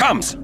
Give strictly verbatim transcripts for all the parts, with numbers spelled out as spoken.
comes!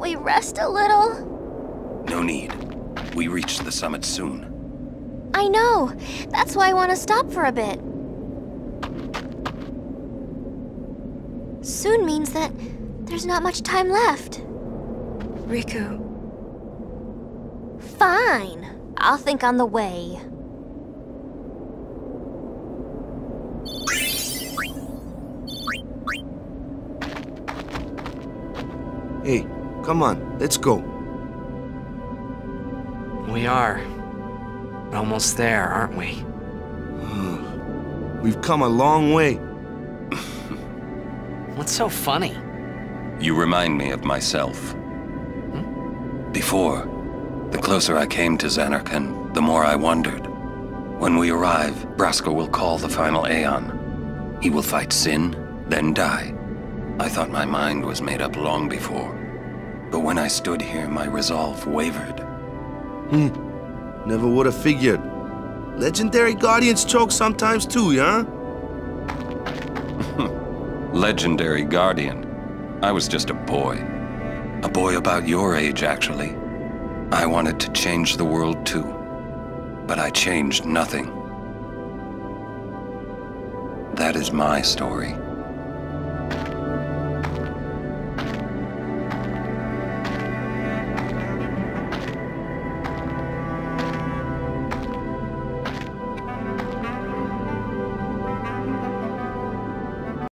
we rest a little? No need. We reach the summit soon. I know. That's why I want to stop for a bit. Soon means that there's not much time left. Riku. Fine. I'll think on the way. Hey, come on, let's go. We are. Almost there, aren't we? We've come a long way. What's so funny? You remind me of myself. Hmm? Before, the closer I came to Zanarkand, the more I wondered. When we arrive, Braska will call the final Aeon. He will fight Sin, then die. I thought my mind was made up long before. But when I stood here, my resolve wavered. Hmm. Never would have figured. Legendary Guardians choke sometimes too, huh? Legendary Guardian. I was just a boy. A boy about your age, actually. I wanted to change the world too. But I changed nothing. That is my story.